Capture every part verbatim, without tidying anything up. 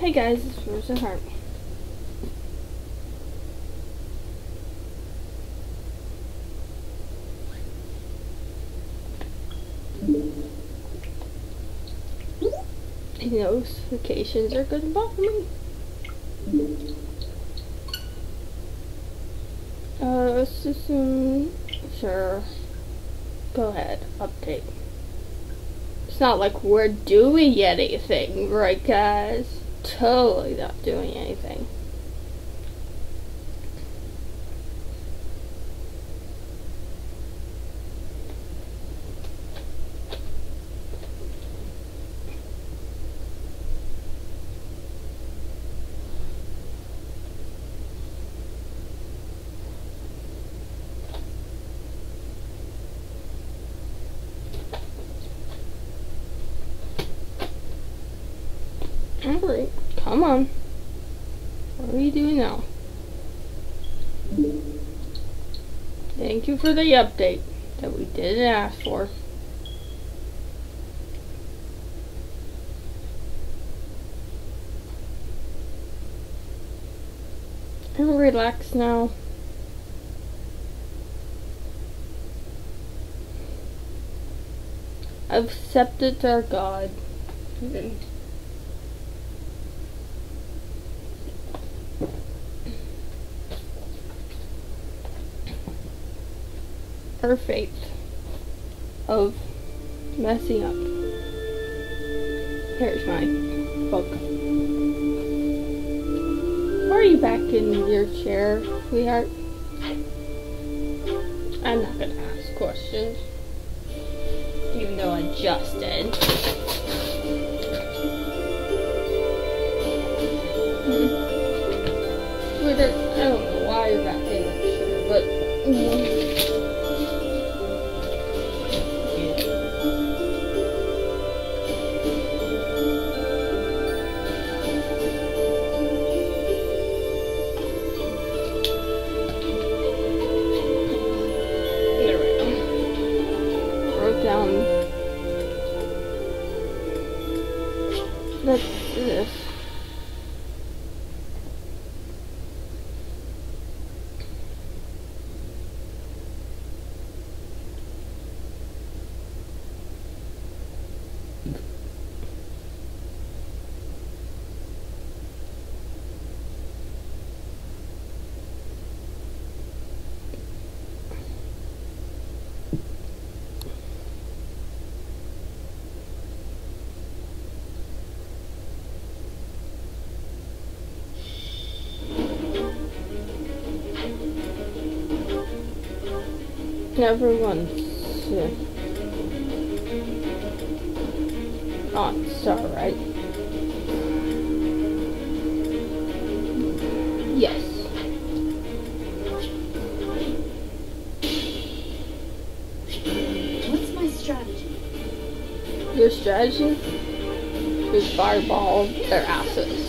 Hey guys, it's Frozen Heart. Notifications are gonna bother me. Uh, system, sure. Go ahead, update. It's not like we're doing anything, right guys? Totally not doing anything. Alright, come on. What are you doing now? Thank you for the update that we didn't ask for. And relax now. I've accepted our God. Mm-hmm. Her fate of messing up. Here's my book. Why are you back in your chair, sweetheart? I'm not gonna ask questions, even though I just did. Hmm. I don't know why you're back in your chair, but. Mm-hmm. Let's do this. Everyone's uh, on star, right? Yes. What's my strategy? Your strategy is fireball their asses.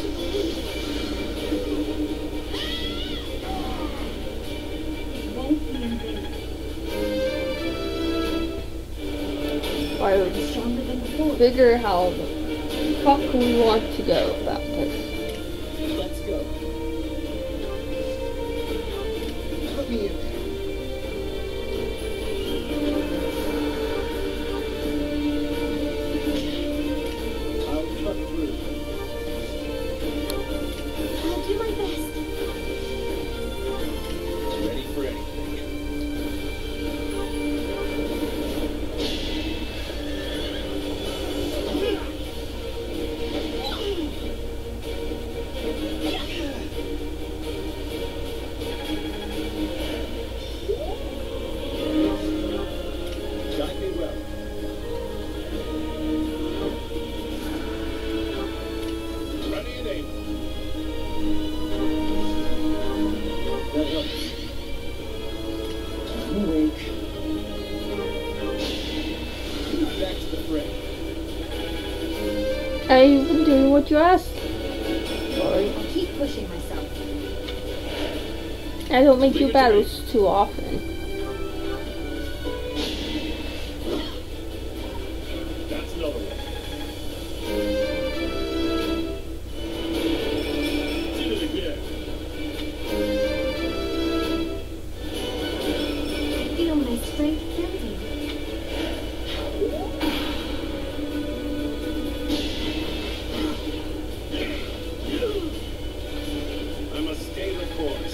I would figure how the fuck we want to go about this. Let's go. Put me in there. I'll cut through. I'll do my best. Ready for anything. I've been doing what you asked. Sorry. I'll keep pushing myself. I don't make you battles too often. That's another one. strength building. I must stay the course.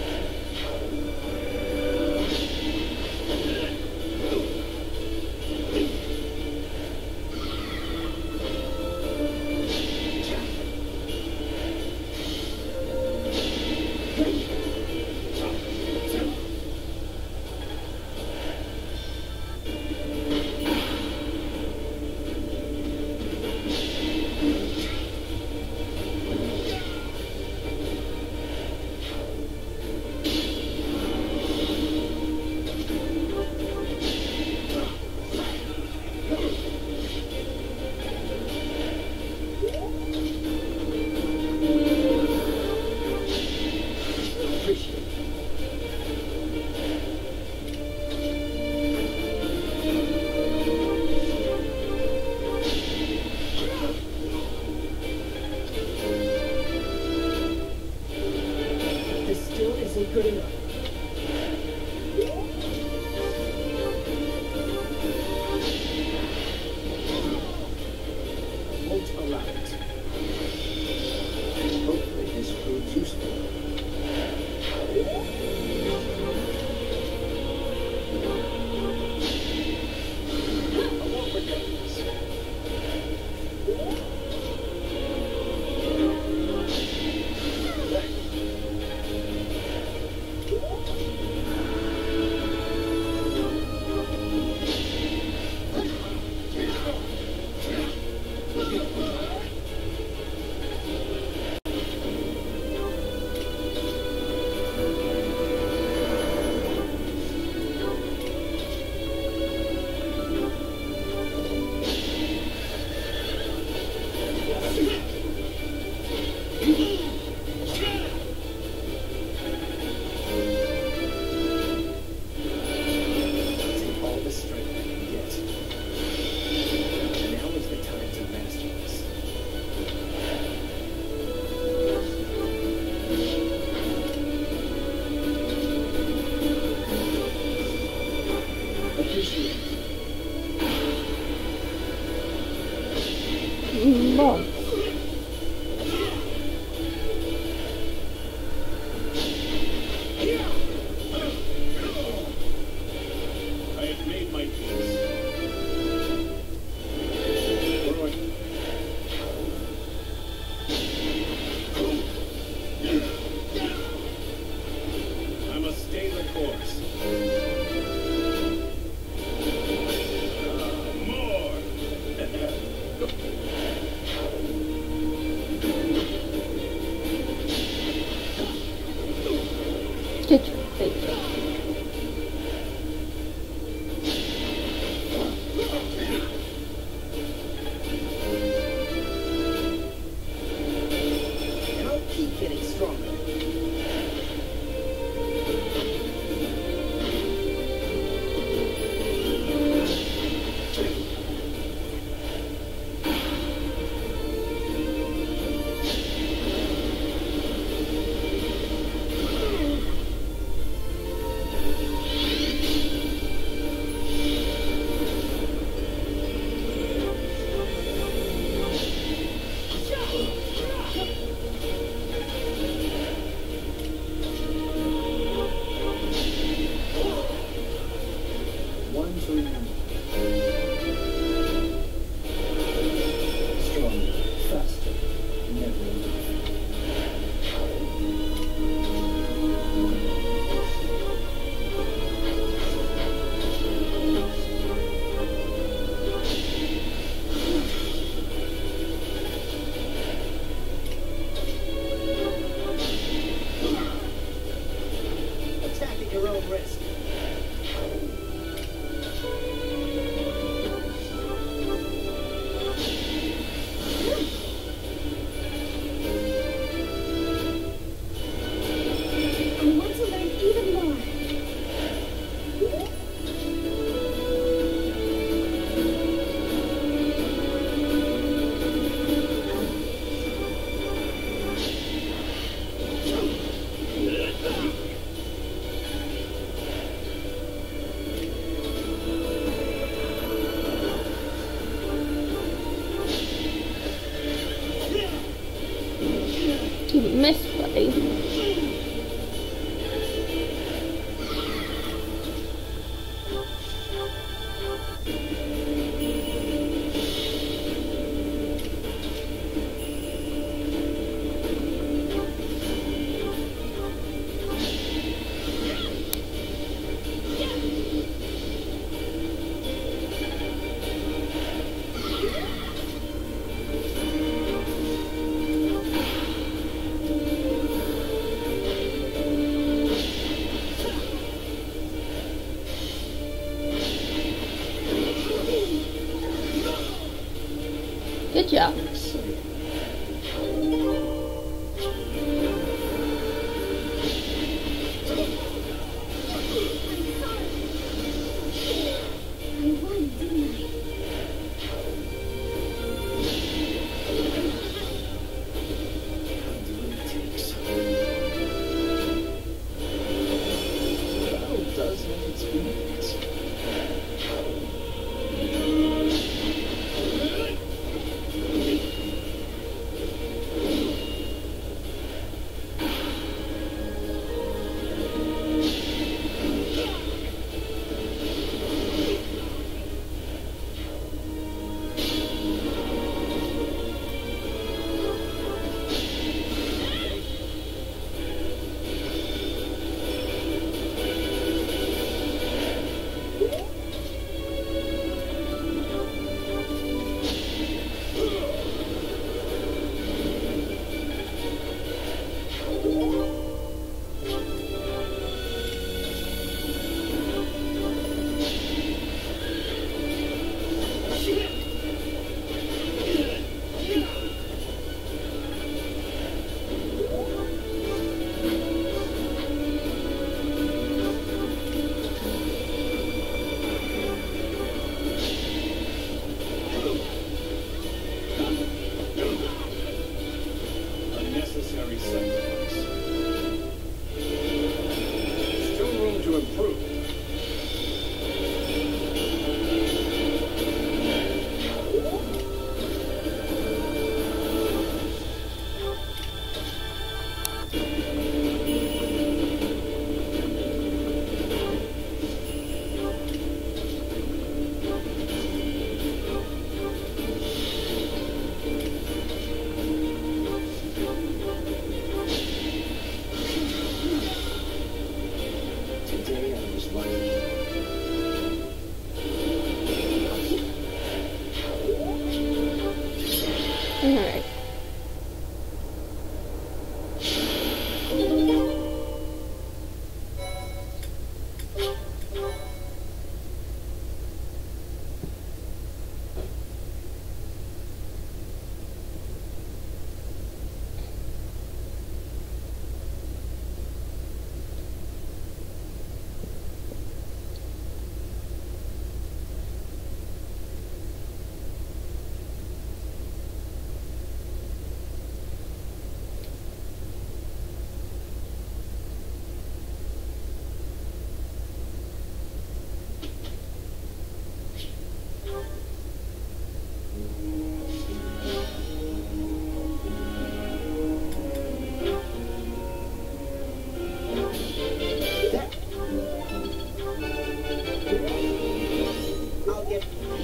This still isn't good enough. Won't allow it. Hopefully this proves useful. I won't forget this. Take all the strength I can get. Now is the time to master this. Appreciate it. Mom. I have made my peace. What do I... I must stay the course. Ah, more! Get your face. And I'll keep getting stronger. miss, buddy. Good job. I won, didn't I? Battle does have its limits. Unnecessary sacrifice. Still room to improve. Today I was lucky. Alright. I'll get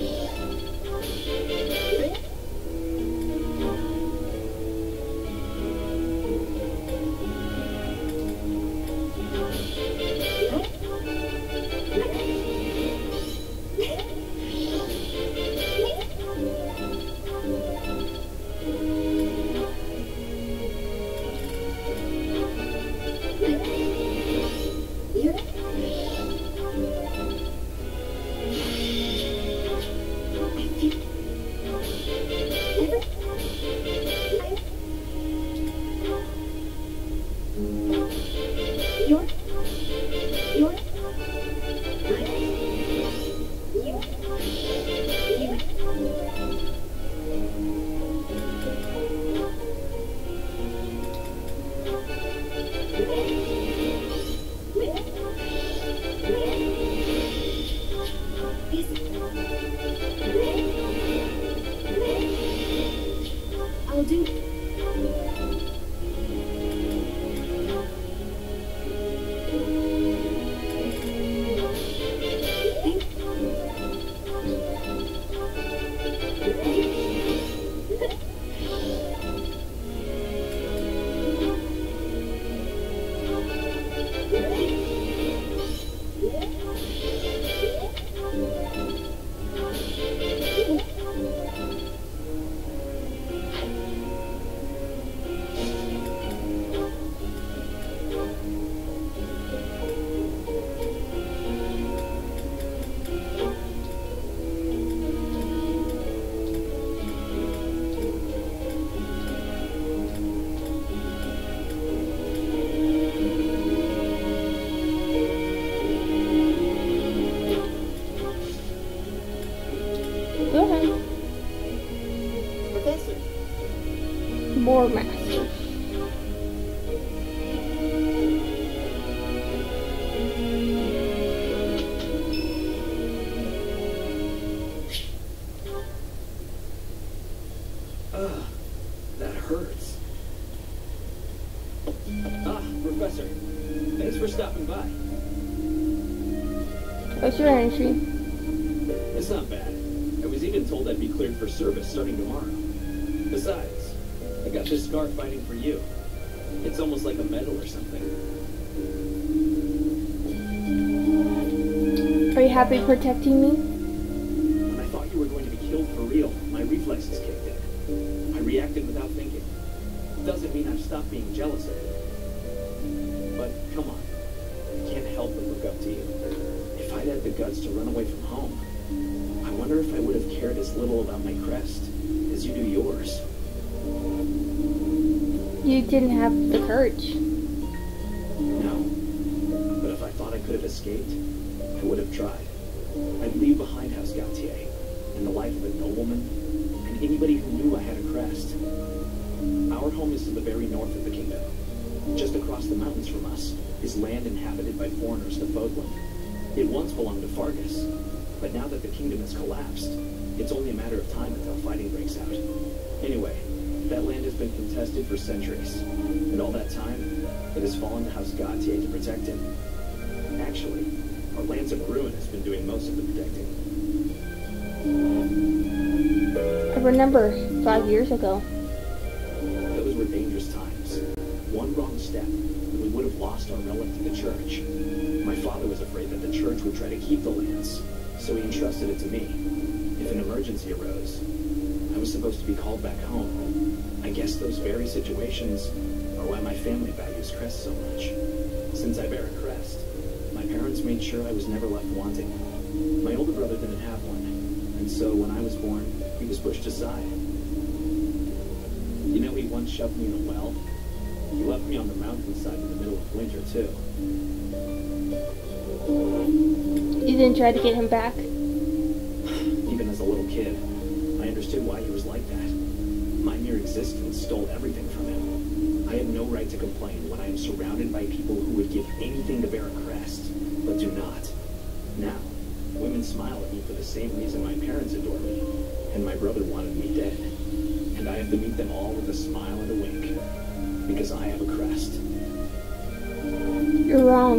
You're you're I'll do. Four masters. Ugh, that hurts. Ah, Professor. Thanks for stopping by. What's your entry? It's not bad. I was even told I'd be cleared for service starting tomorrow. Besides, I got this scar fighting for you. It's almost like a medal or something. Are you happy protecting me? When I thought you were going to be killed for real, my reflexes kicked in. I reacted without thinking. Doesn't mean I've stopped being jealous of you. But come on, I can't help but look up to you. If I'd had the guts to run away from home, I wonder if I would have cared as little about my crest as you do yours. You didn't have the courage. No. But if I thought I could have escaped, I would have tried. I'd leave behind House Gautier and the life of a nobleman and anybody who knew I had a crest. Our home is to the very north of the kingdom. Just across the mountains from us is land inhabited by foreigners, the Fodland. It once belonged to Fargus, but now that the kingdom has collapsed, it's only a matter of time until fighting breaks out. Anyway, that land has been contested for centuries, and all that time, it has fallen to House Gautier to protect it. Actually, our lands of ruin has been doing most of the protecting. I remember five years ago. Those were dangerous times. One wrong step, and we would have lost our relic to the church. My father was afraid that the church would try to keep the lands, so he entrusted it to me. If an emergency arose, I was supposed to be called back home. I guess those very situations are why my family values crests so much. Since I bear a crest, my parents made sure I was never left wanting. My older brother didn't have one, and so when I was born, he was pushed aside. You know, he once shoved me in a well. He left me on the mountainside in the middle of winter, too. You didn't try to get him back? Even as a little kid, I understood why he was like that. My mere existence stole everything from him. I had no right to complain when I am surrounded by people who would give anything to bear a crest, but do not. Now, women smile at me for the same reason my parents adore me, and my brother wanted me dead. And I have to meet them all with a smile and a wink, because I have a crest. You're wrong.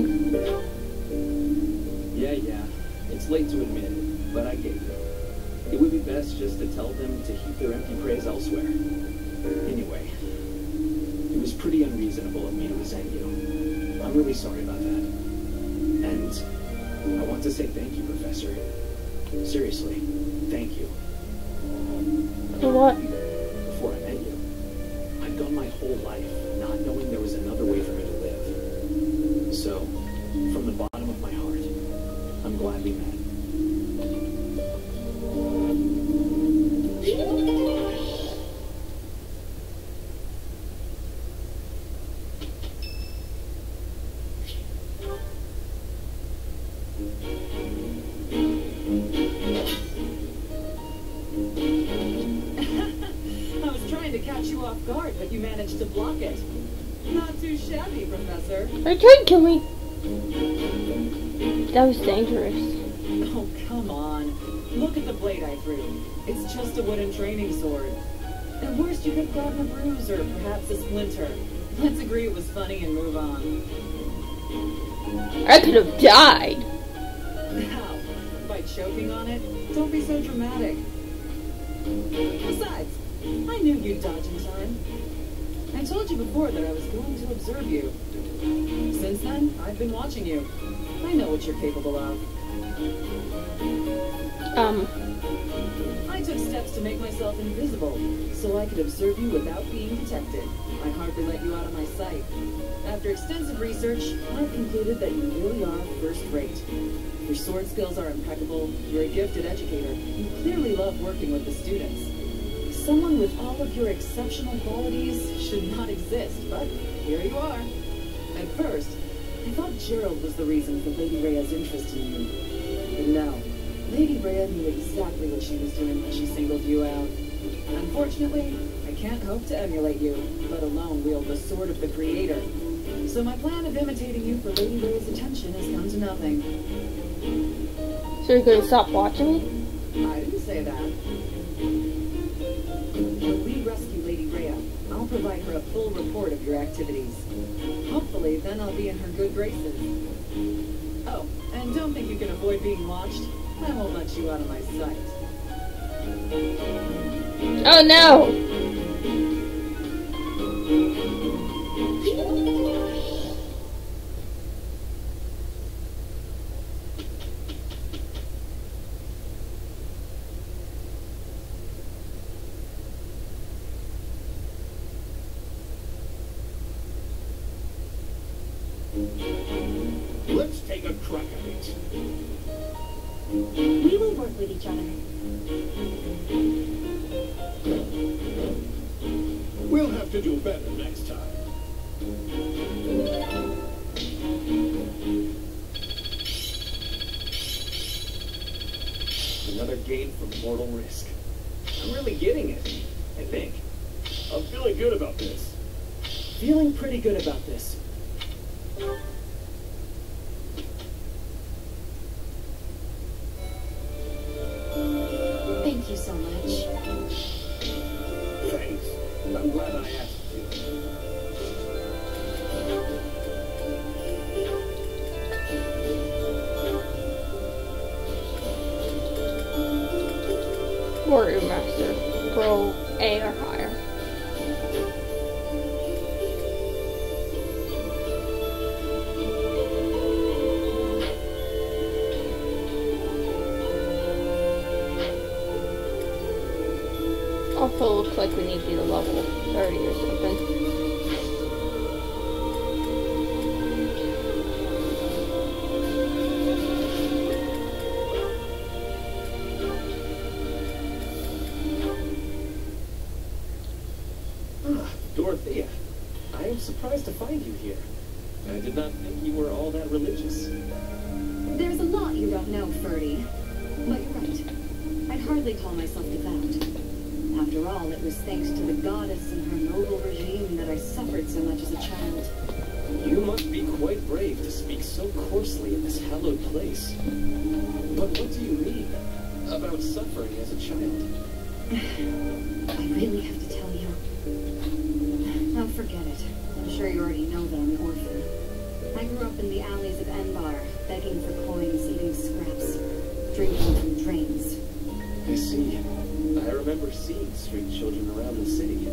Yeah, yeah, it's late to admit it, but I gave it. It would be best just to tell them to heap their empty praise elsewhere. Anyway, it was pretty unreasonable of me to resent you. I'm really sorry about that. And I want to say thank you, Professor. Seriously, thank you. For what? Before I met you, I'd gone my whole life not knowing there was another way for me to live. So, from the bottom of my heart, I'm glad we met. I was trying to catch you off guard, but you managed to block it. Not too shabby, Professor. Are you trying to kill me? That was dangerous. Oh, come on. Look at the blade I threw. It's just a wooden training sword. At worst, you could grab a bruise or perhaps a splinter. Let's agree it was funny and move on. I could have died. How? By choking on it? Don't be so dramatic. Besides, I knew you'd dodge in time. I told you before that I was going to observe you. Since then, I've been watching you. I know what you're capable of. Um, I took steps to make myself invisible, so I could observe you without being detected. I hardly let you out of my sight. After extensive research, I've concluded that you really are first-rate. Your sword skills are impeccable, you're a gifted educator, you clearly love working with the students. Someone with all of your exceptional qualities should not exist, but here you are. At first, I thought Gerald was the reason for Lady Rhea's interest in you. But no, Lady Rhea knew exactly what she was doing when she singled you out. Unfortunately, I can't hope to emulate you, let alone wield the sword of the Creator. So my plan of imitating you for Lady Rhea's attention has come to nothing. So you're gonna stop watching me? I didn't say that. When we rescue Lady Rhea, I'll provide her a full report of your activities. Hopefully, then I'll be in her good graces. Oh, and don't think you can avoid being watched. I won't let you out of my sight. Oh no! Let's take a crack at it. We will work with each other. We'll have to do better next time. Another gain from mortal risk. I'm really getting it, I think. I'm feeling good about this. Feeling pretty good about this. Thank you so much. Thanks. I'm glad I asked you. Warrior Master. Roll A or higher. Also looks like we need to be to level thirty or something. Ah, Dorothea, I am surprised to find you here. I did not think you were all that religious. There's a lot you don't know, Ferdy. But you're right. I'd hardly call myself devout. After all, it was thanks to the goddess and her noble regime that I suffered so much as a child. You must be quite brave to speak so coarsely in this hallowed place. But what do you mean about suffering as a child? I really have to tell you. Oh, forget it. I'm sure you already know that I'm an orphan. I grew up in the alleys of Anbar, begging for coins, eating scraps, drinking from drains. I see. I remember seeing street children around the city.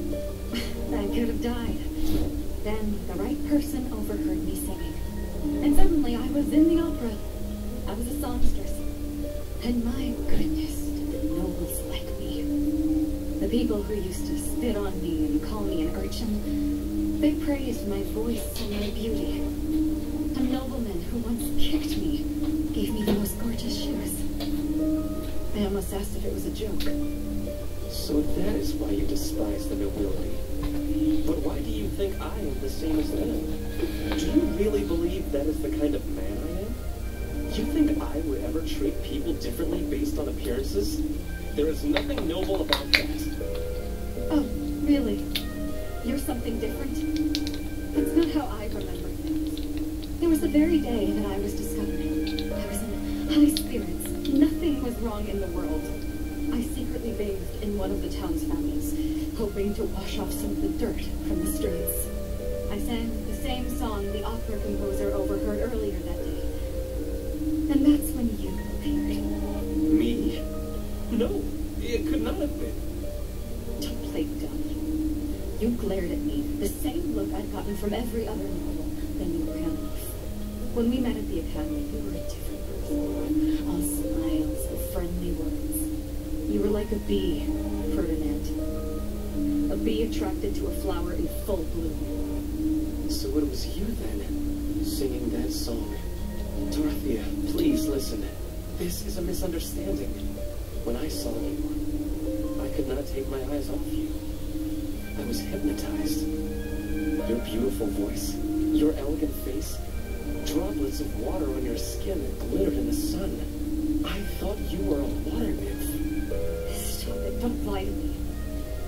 I could have died. Then the right person overheard me singing. And suddenly I was in the opera. I was a songstress. And my goodness, did the nobles like me. The people who used to spit on me and call me an urchin, they praised my voice and my beauty. A nobleman who once kicked me gave me the most gorgeous shoes. They almost asked if it was a joke. So that is why you despise the nobility. But why do you think I am the same as them? Do you really believe that is the kind of man I am? You think I would ever treat people differently based on appearances? There is nothing noble about that. Oh, really? You're something different? That's not how I remember things. It was the very day that I was discovered. I was in high spirits. Nothing was wrong in the world. I secretly bathed in one of the town's fountains, hoping to wash off some of the dirt from the streets. I sang the same song the opera composer overheard earlier that day. And that's when you appeared. Me? No, it could not have been. Don't play dumb. You glared at me, the same look I'd gotten from every other noble. Then you ran off. When we met at the academy, you were a different person. All smiles and friendly words. You were like a bee, Ferdinand. A bee attracted to a flower in full bloom. So it was you then, singing that song. Dorothea, please listen. This is a misunderstanding. When I saw you, I could not take my eyes off you. I was hypnotized. Your beautiful voice, your elegant face, droplets of water on your skin that glittered in the sun. I thought you were a water nymph. Stop it, don't lie to me.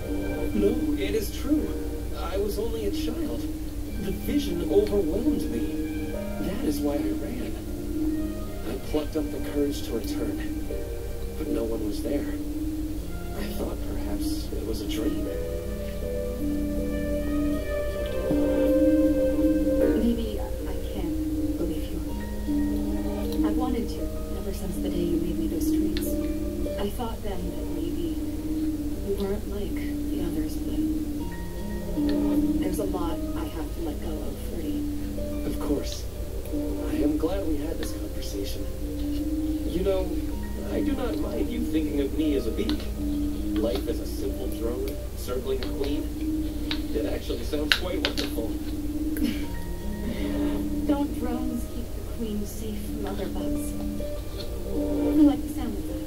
No, it is true. I was only a child. The vision overwhelmed me. That is why I ran. I plucked up the courage to return, but no one was there. I thought perhaps it was a dream. Maybe I can believe you. I wanted to, ever since the day you made me those treats. I thought then that maybe you weren't like the others, but there's a lot I have to let go of, Freddy. Of course. I am glad we had this conversation. You know, I do not mind you thinking of me as a beak. Life as a simple drone circling a queen. It actually sounds quite wonderful. Don't drones keep the queen safe from other bugs? I like the sound of that.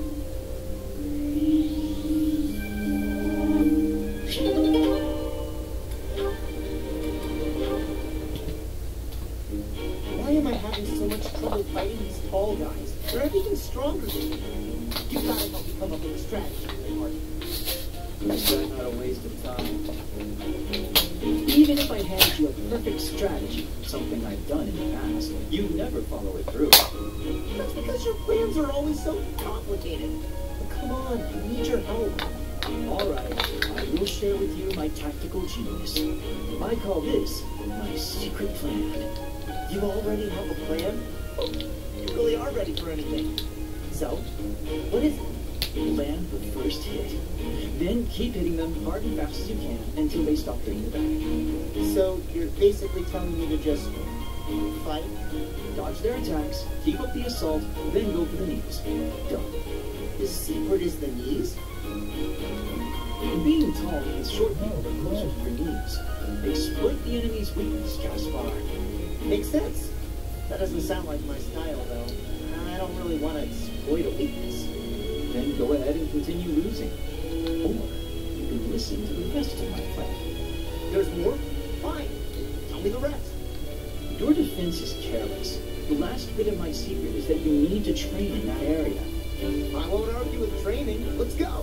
Why am I having so much trouble fighting these tall guys? They're everything stronger than me. You gotta help me come up with a strategy, Mark. Is that not a waste of time? Even if I hand you a perfect strategy, something I've done in the past, You never follow it through. that's because your plans are always so complicated. But come on, I need your help. All right, I will share with you my tactical genius. I call this my secret plan. You already have a plan? Oh, you really are ready for anything. So, what is it? Land the first hit. Then keep hitting them hard and fast as you can until they stop hitting the back. So, you're basically telling me to just fight? Dodge their attacks, keep up the assault, then go for the knees. Done. The secret is the knees? Being tall means short people are closer to your knees. Exploit the enemy's weakness, Caspar. Makes sense. That doesn't sound like my style, though. I don't really want to exploit a weakness. Then go ahead and continue losing. Or you can listen to the rest of my plan. There's more? Fine. Tell me the rest. Your defense is careless. The last bit of my secret is that you need to train in that area. I won't argue with training. Let's go.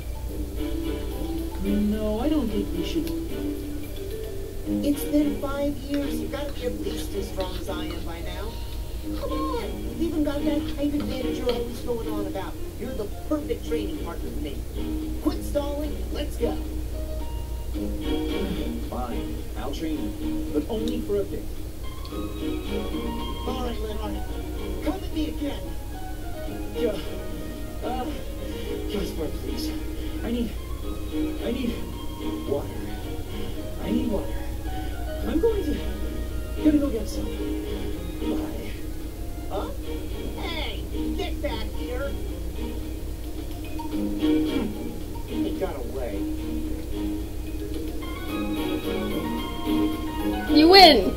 No, I don't think we should. It's been five years. You've got to be at least as strong as I am by now. Come on. You've even got that height advantage you're always going on about. You're the perfect training partner for me. Quit stalling. Let's go. Fine. I'll train you. But only for a bit. All right, Leonard. Come at me again. Yeah. Uh, Caspar, please. I need... I need... water. I need water. I'm going to... Gonna go get some. Bye. Huh? Hey! Get back here! It got away. You win!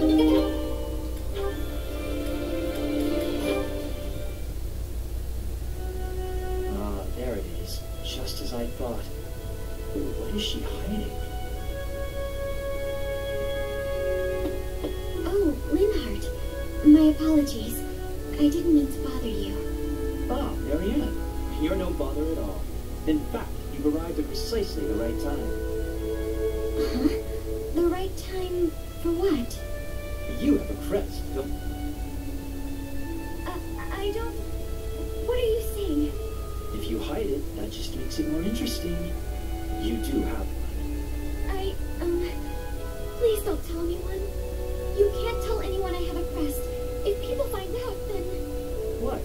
Ah, there it is. Just as I thought. What is she hiding? Oh, Linhardt. My apologies. I didn't mean to bother you. Ah, Marianne. You're no bother at all. In fact, you've arrived at precisely the right time. Huh? The right time for what? You have a crest, don't you? Uh, I don't... What are you saying? If you hide it, that just makes it more interesting. You do have one. I, um... Please don't tell anyone. You can't tell anyone I have a crest. If people find out, then... What?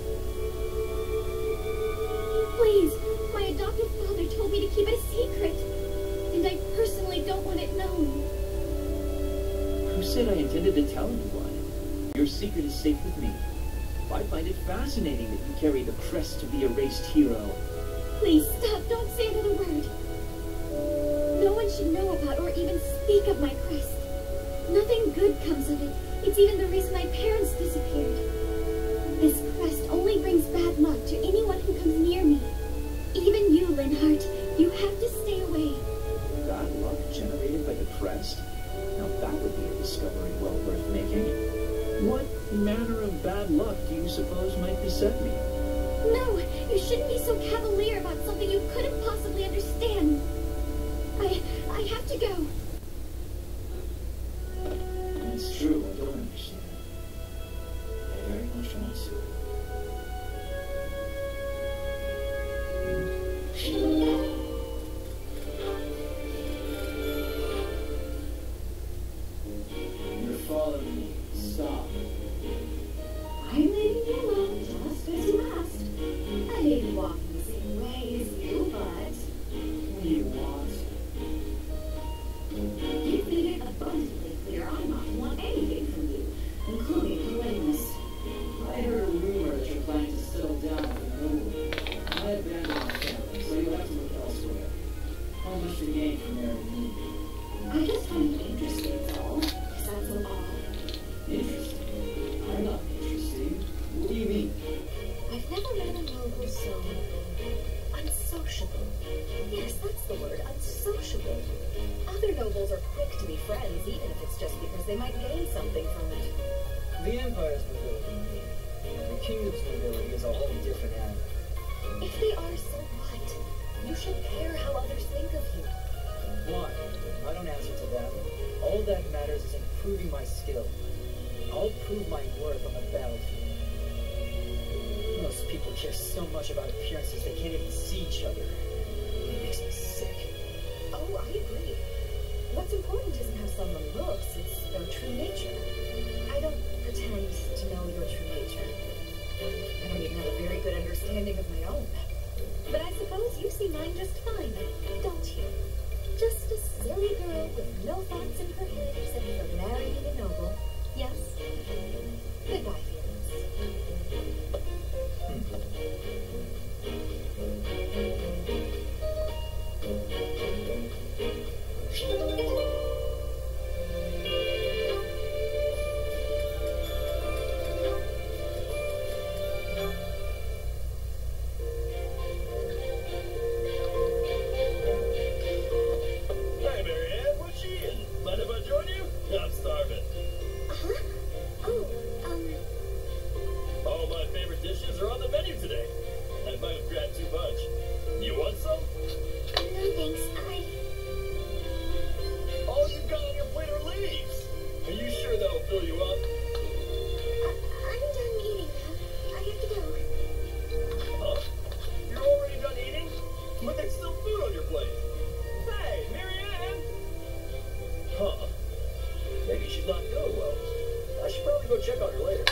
Please, my adoptive father told me to keep it a secret. And I personally don't want it known. Who said I intended to tell anyone? Your secret is safe with me. I find it fascinating that you carry the crest of the erased hero. Please stop, don't say another word. No one should know about or even speak of my crest. Nothing good comes of it. It's even the reason my parents disappeared. This crest only brings bad luck to anyone who comes near me. Even you, Linhardt. You have to stay away. Bad luck generated by the crest? Now that would be a discovery well worth making. What manner of bad luck do you suppose might beset me? No, you shouldn't be so cavalier about something you couldn't possibly understand. I, I have to go. It's true, I don't understand. I very much want to. You're following me. Stop. I'm leaving you alone just as you asked. I may be walking the same way as you, but What do you want? you made it abundantly clear I'm not want anything from you, including politeness. I heard a rumor that you're planning to settle down with a noble. I abandoned my family, so you'll have to look elsewhere. How much to gain from marrying me? I just find it interesting, that's all. Is that so odd? Interesting. I'm not interesting. What do you mean? I've never met a noble so unsociable. Yes, that's the word, unsociable. Other nobles are quick to be friends, even if it's just because they might gain something from it. The Empire's nobility, and the Kingdom's nobility is a whole different animal. If they are, so what? You should care how others think of you. Why? I don't answer to that. All that matters is improving my skill. I'll prove my worth on the battlefield. Most people care so much about appearances they can't even see each other. It makes me sick. Oh, I agree. What's important isn't how someone looks, it's their true nature. I don't pretend to know your true nature. I don't even have a very good understanding of my own. But I suppose you see mine just fine, don't you? Just a silly girl with no thoughts in her head except for marrying a noble. Yes? Goodbye, Felix. Hey, Marianne, what's she in? Mind if I join you? I'm starving. Huh? Oh, um, All my favorite dishes are on the menu today. I might have grabbed too much. You want some? no thanks. I... All you've got on your plate are leaves. Are you sure that'll fill you up? I I'm done eating now. I have to go. Huh? You're already done eating? But there's still food on your plate. Hey, Marianne! Huh. Maybe she's not feeling well. I should probably go check on her later.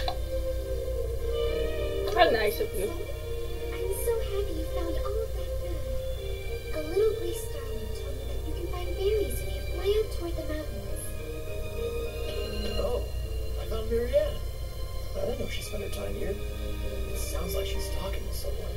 How nice of you. I'm so happy you found all of that food. A little gray starling told me that you can find berries when you fly out toward the mountains. Oh, I found Marianne. I didn't know she spent her time here. It sounds like she's talking to someone.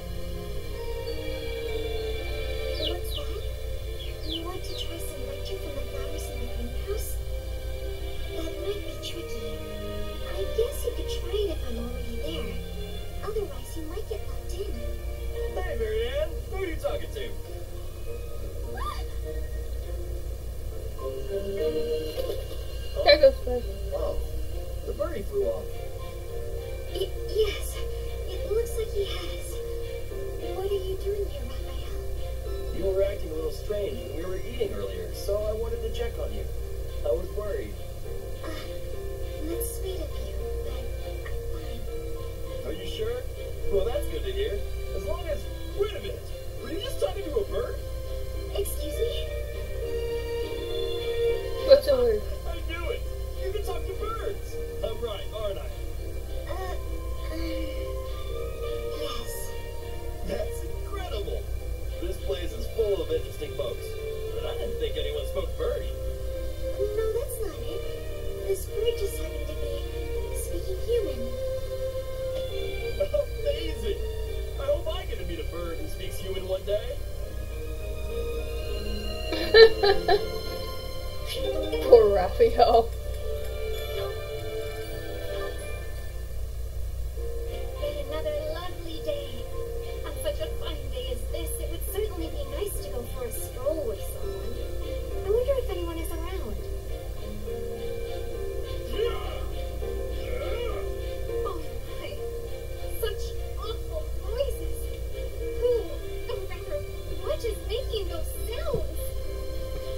What's that? You want to try some nectar from the flowers in the greenhouse? That might be tricky. I guess you could try it if I'm already there. Otherwise, you might get locked in. Hey, Marianne, who are you talking to? There goes Buzz. Oh, the birdie flew off. Y- yes, it looks like he has. What are you doing here, Raphael? You were acting a little strange when we were eating earlier, so I wanted to check on you. I was worried. Uh, that's sweet of you, but I'm fine. Are you sure? Well, that's good to hear. As long as... Wait a minute. Were you just talking to a bird? Excuse me? What's the word? I knew it. You can talk to birds. I'm right, aren't I? Uh, um, yes. That's incredible. This place is full of interesting folks. But I didn't think anyone spoke birdie. No, that's not it. This bird just happened to be speaking human. Amazing. I hope I get to meet a bird who speaks human one day. Poor Raphael. Yet another lovely day. On such a fine day as this, it would certainly be nice to go for a stroll with someone. I wonder if anyone is around. Oh my. Such awful noises. Who, or rather, what is making those sounds?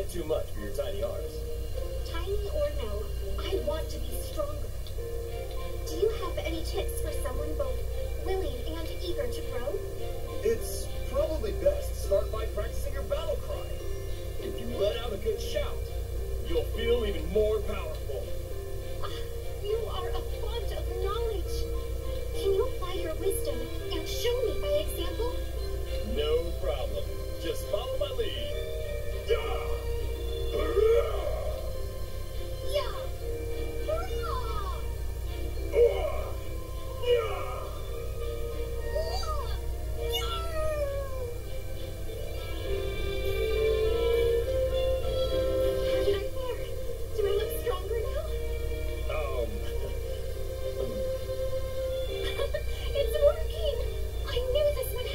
too much for your tiny arms. Tiny or no, I want to be stronger. Do you have any tips for someone both willing and eager to grow? It's probably best to start by practicing your battle cry. If you let out a good shout, you'll feel even more powerful. Ah, you are a font of knowledge. Can you apply your wisdom and show me by example? No problem. Just follow my lead. Yeah! Hurrah! Yeah! Hurrah! Oh! Yeah! Whoa! Yeah! How did I fare? Do I look stronger now? Um, It's working! I knew this would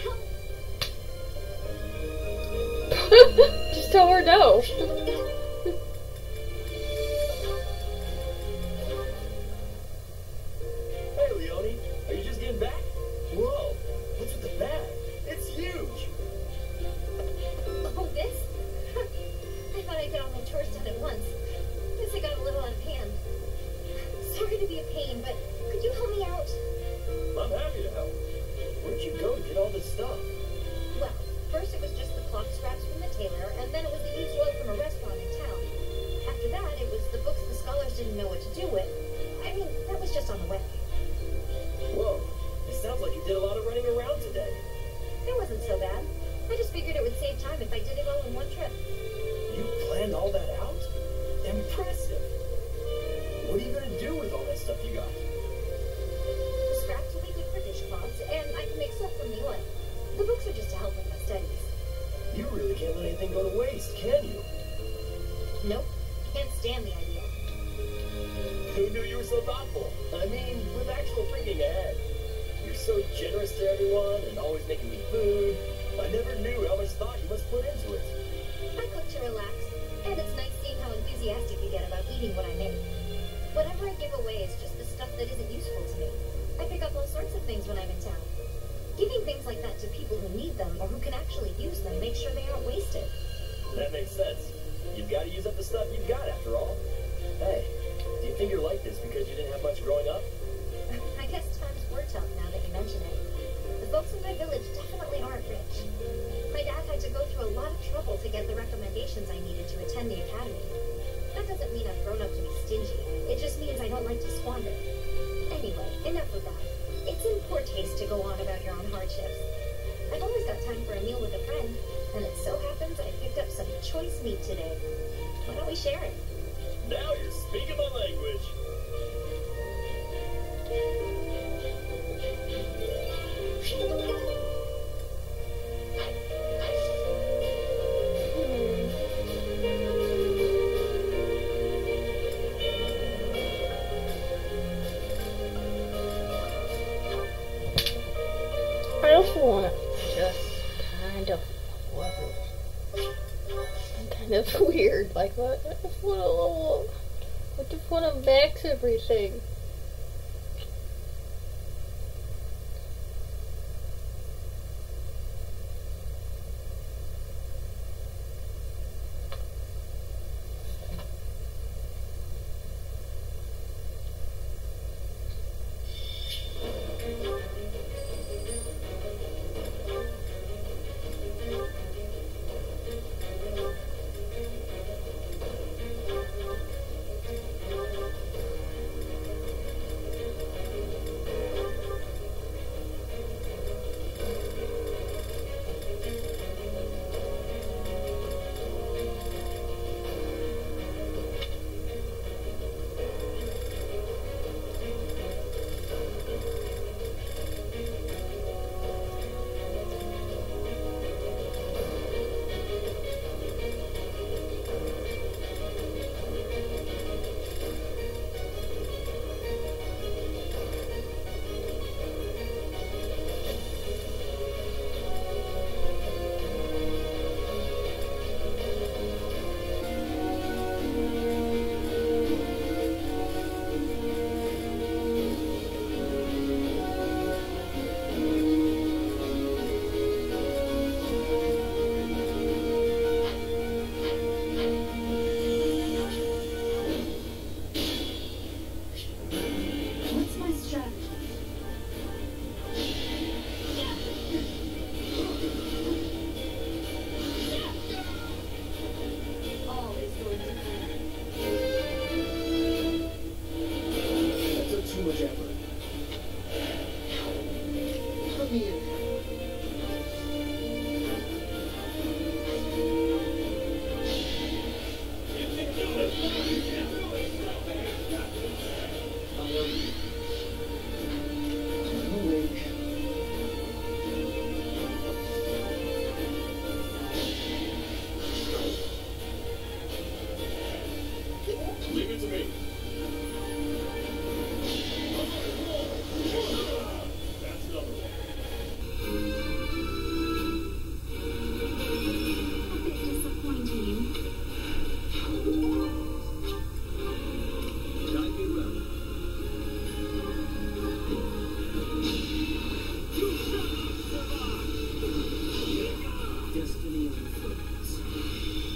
help! Just tell her no. hey, Leone. Are you just getting back? Whoa. What's with the bag? It's huge. Oh, this? I thought I'd get all my chores done at once. Guess I got a little out of hand. Sorry to be a pain, but could you help me out? I'm happy to help. Where'd you go to get all this stuff? Well, first it was just the clock scraps from the tailor, and then it was the used oil from a restaurant in town. After that, it was the books the scholars didn't know what to do with. I mean, that was just on the way. Whoa. It sounds like you did a lot of running around today. It wasn't so bad. I just figured it would save time if I did it all in one trip. You planned all that out? Impressive. What are you gonna do with all that stuff you got? The scraps will be good for dishcloths, and I can make soap from the oil. The books are just to help with my studies. You really can't let anything go to waste, can you? Nope. Can't stand the idea. Who knew you were so thoughtful? I mean, with actual thinking ahead. You're so generous to everyone and always making me food. I never knew how much thought you must put into it. I cook to relax, and it's nice seeing how enthusiastic you get about eating what I make. Whatever I give away is just the stuff that isn't useful to me. I pick up all sorts of things when I'm in town. Giving things like that to people who need them or who can actually use them makes sure they aren't wasted. That makes sense. You've got to use up the stuff you've got, after all. Hey, do you think you're like this because you didn't have much growing up? I guess times were tough now that you mention it. The folks in my village definitely aren't rich. My dad had to go through a lot of trouble to get the recommendations I needed to attend the academy. That doesn't mean I've grown up to be stingy. It just means I don't like to squander. Anyway, enough of that. It's in poor taste to go on about your own hardships. I've always got time for a meal with a friend, and it so happens I picked up some choice meat today. Why don't we share it? Now you're speaking my language. I also want to just kind of I'm kind of weird. Like, what? I just want a little. I just want to max everything.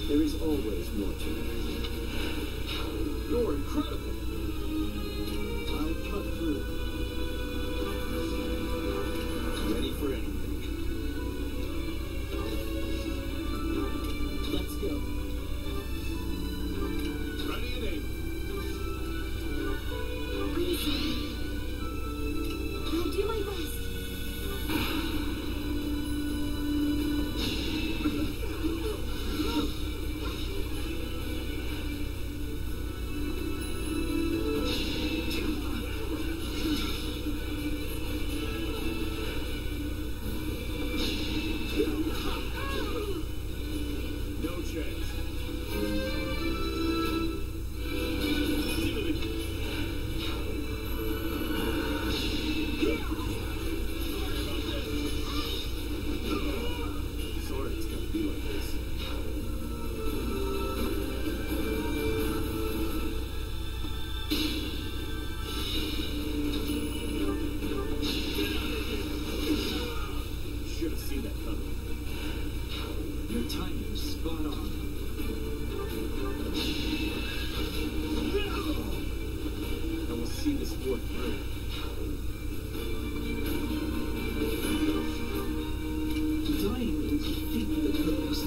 There is always more to learn. You're incredible. I'll cut through. Ready for anything. Let's go. Ready and able. I'll do my best. No chance. Sorry it's gonna be like this. Should have seen that coming. Your timing is spot on. And we'll see this war through. Dying means defeating the purpose.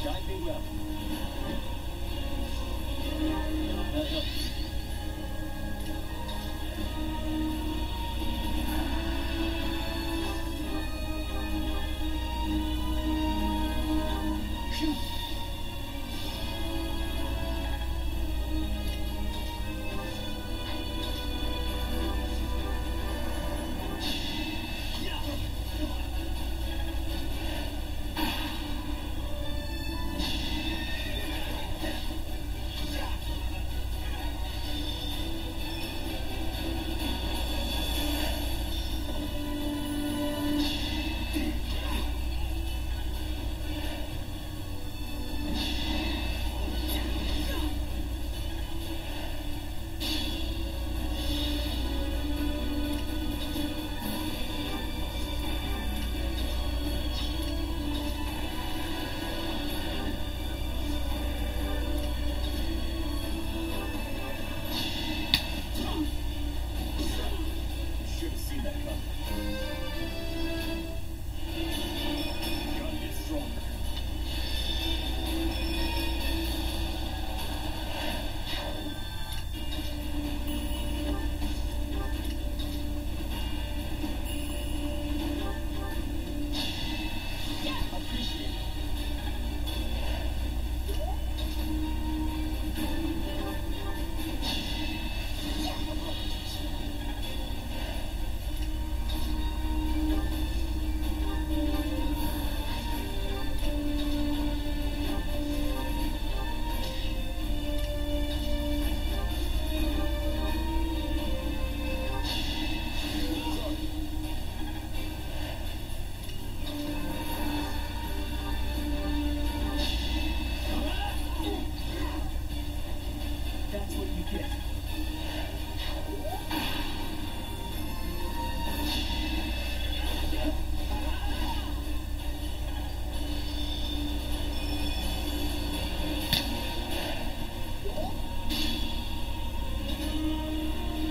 Guide me well. That helps.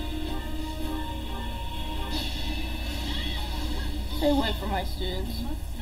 Stay away from my students.